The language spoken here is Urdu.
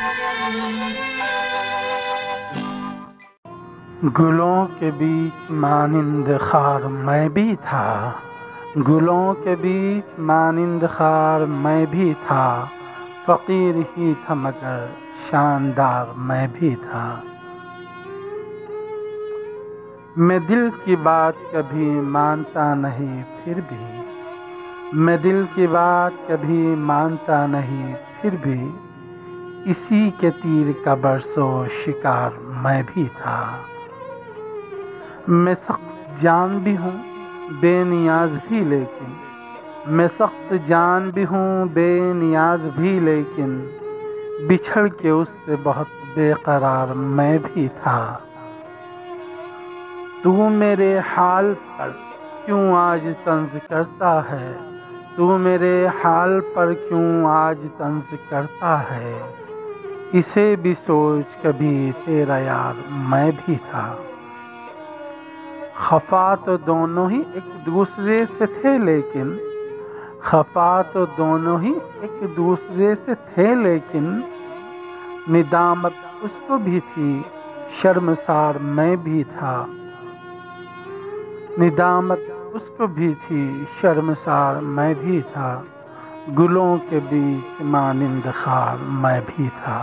گلوں کے بیچ مانند خار میں بھی تھا، گلوں کے بیچ مانند خار میں بھی تھا، فقیر ہی تھا مگر شاندار میں بھی تھا۔ میں دل کی بات کبھی مانتا نہیں پھر بھی، میں دل کی بات کبھی مانتا نہیں پھر بھی، اسی کے تیر کا برسوں شکار میں بھی تھا۔ میں سخت جان بھی ہوں بے نیاز بھی لیکن، میں سخت جان بھی ہوں بے نیاز بھی لیکن، بچھڑ کے اس سے بہت بے قرار میں بھی تھا۔ تو میرے حال پر کیوں آج طنز کرتا ہے، تو میرے حال پر کیوں آج طنز کرتا ہے، اسے بھی سوچ کبھی تیرا یار میں بھی تھا۔ خفا تو دونوں ہی ایک دوسرے سے تھے لیکن، خفا تو دونوں ہی ایک دوسرے سے تھے لیکن، ندامت اس کو بھی تھی شرمسار میں بھی تھا۔ ندامت اس کو بھی تھی شرمسار میں بھی تھا، گلوں کے بیچ مانند خار میں بھی تھا۔